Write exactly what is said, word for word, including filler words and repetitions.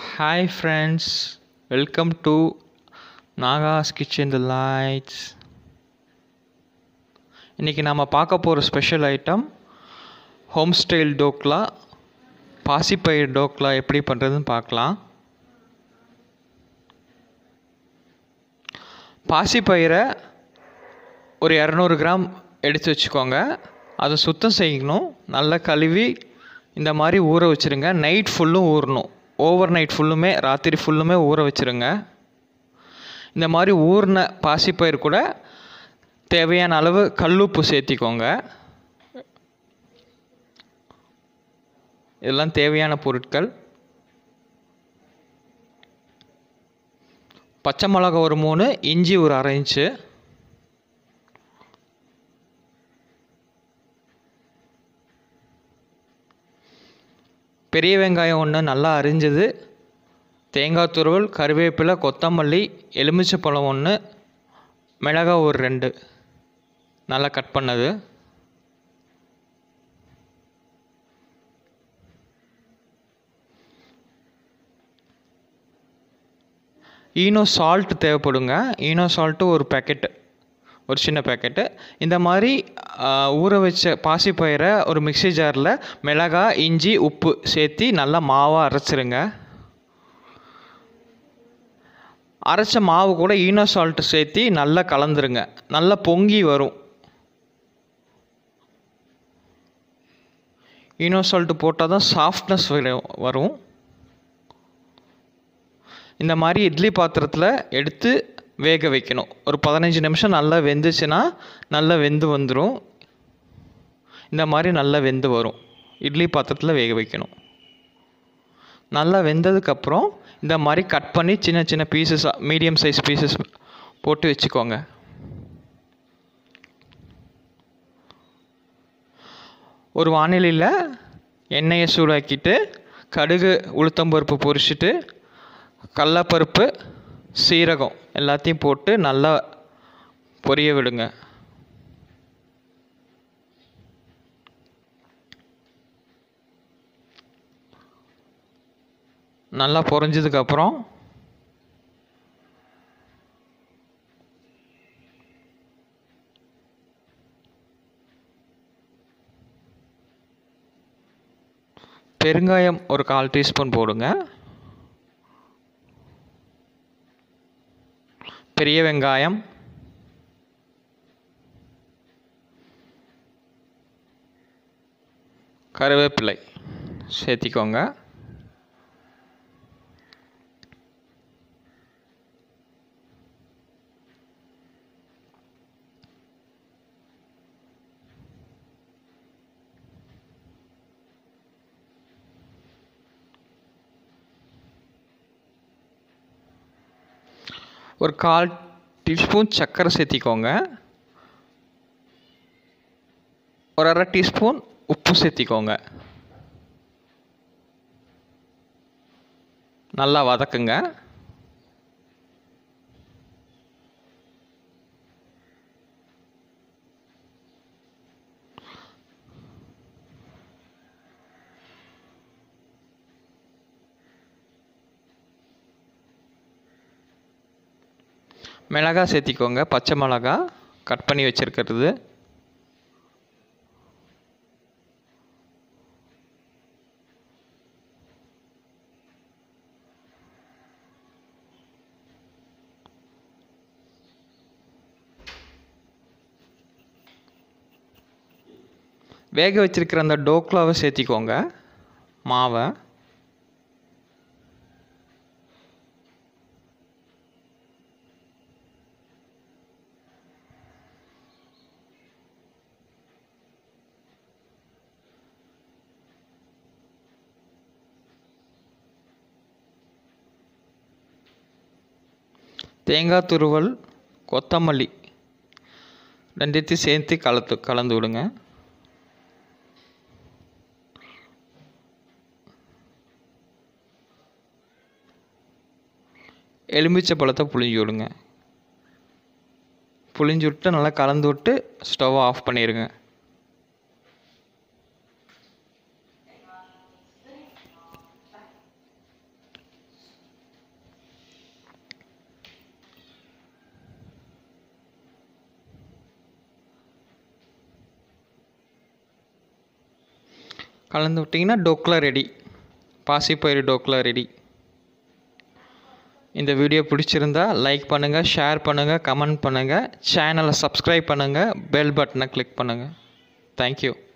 Hi friends, welcome to Naga's Kitchen The Lights. இன்றைக்கி நாம் பார்க்க போகிற special item home style dhokla. பாசிப்பயிர் டோக்லா எப்படி பண்ணுறதுன்னு பார்க்கலாம். பாசிப்பயிரை ஒரு இரநூறு கிராம் எடுத்து வச்சுக்கோங்க. அதை சுத்தம் செய்யணும். நல்லா கழுவி இந்த மாதிரி ஊற வச்சுருங்க. நைட் ஃபுல்லும் ஊறணும். ஓவர் நைட் ஃபுல்லுமே, ராத்திரி ஃபுல்லுமே ஊற வச்சுருங்க. இந்த மாதிரி ஊறின பாசிப்பயிர் கூட தேவையான அளவு கல்லுப்பு சேர்த்திக்கோங்க. இதெல்லாம் தேவையான பொருட்கள். பச்சை மிளகா ஒரு மூணு, இஞ்சி ஒரு அரை இன்ச்சு, பெரிய வெங்காயம் ஒன்று நல்லா அரிஞ்சது, தேங்காய் துருவல், கருவேப்பிலை, கொத்தமல்லி, எலுமிச்சைப்பழம் ஒன்று, மிளகாய் ஒரு ரெண்டு நல்லா கட் பண்ணது, ஈனோ சால்ட் தேவைப்படுங்க. ஈனோ சால்ட்டு ஒரு பேக்கெட்டு, ஒரு சின்ன பேக்கெட்டு. இந்த மாதிரி ஊற வச்ச பாசிப்பயிரை ஒரு மிக்ஸி ஜாரில் மிளகாய், இஞ்சி, உப்பு சேர்த்து நல்லா மாவாக அரைச்சிருங்க. அரைச்ச மாவு கூட ஈனோ சால்ட்டு சேர்த்து நல்லா கலந்துருங்க. நல்லா பொங்கி வரும். ஈனோ சால்ட்டு போட்டால் தான் சாஃப்ட்னஸ் வரும். இந்த மாதிரி இட்லி பாத்திரத்தில் எடுத்து வேக வைக்கணும். ஒரு பதினஞ்சு நிமிஷம் நல்லா வெந்துச்சுன்னா நல்லா வெந்து வந்துடும். இந்த மாதிரி நல்லா வெந்து வரும். இட்லி பாத்திரத்தில் வேக வைக்கணும். நல்லா வெந்ததுக்கப்புறம் இந்த மாதிரி கட் பண்ணி சின்ன சின்ன பீசஸாக, மீடியம் சைஸ் பீசஸ் போட்டு வச்சுக்கோங்க. ஒரு வானிலையில் எண்ணெயை சூடாக்கிட்டு கடுகு, உளுத்தம்பருப்பு பொரிச்சிட்டு கடலப்பருப்பு, சீரகம் எல்லாத்தையும் போட்டு நல்லா பொரிய விடுங்க. நல்லா பொரிஞ்சதுக்கப்புறம் பெருங்காயம் ஒரு கால் டீஸ்பூன் போடுங்க. பெரிய வெங்காயம், கருவேப்பிலை சேர்த்திக்கோங்க. ஒரு கால் டீஸ்பூன் சர்க்கரை சேர்த்திக்கோங்க. ஒரு அரை டீஸ்பூன் உப்பு சேர்த்திக்கோங்க. நல்லா வதக்குங்க. மிளகாய் சேர்த்திக்கோங்க. பச்சை மிளகாய் கட் பண்ணி வச்சுருக்கிறது. வேக வச்சிருக்கிற அந்த டோக்லாவை சேர்த்திக்கோங்க. மாவை தேங்காய் துருவல், கொத்தமல்லி ரெண்டுத்தையும் சேர்த்து கலத்து கலந்து விடுங்க. எலுமிச்சை பழத்தை புழிஞ்சு விடுங்க. புழிஞ்சு விட்டு நல்லா கலந்து விட்டு ஸ்டவ்வை ஆஃப் பண்ணிடுங்க. கலந்து விட்டிங்கன்னா டோக்லா ரெடி, பாசிப்பயிறு டோக்லா ரெடி. இந்த வீடியோ பிடிச்சிருந்தா லைக் பண்ணுங்கள், ஷேர் பண்ணுங்கள், கமெண்ட் பண்ணுங்கள், சேனலை சப்ஸ்கிரைப் பண்ணுங்கள், பெல் பட்டனை கிளிக் பண்ணுங்கள். தேங்க்யூ.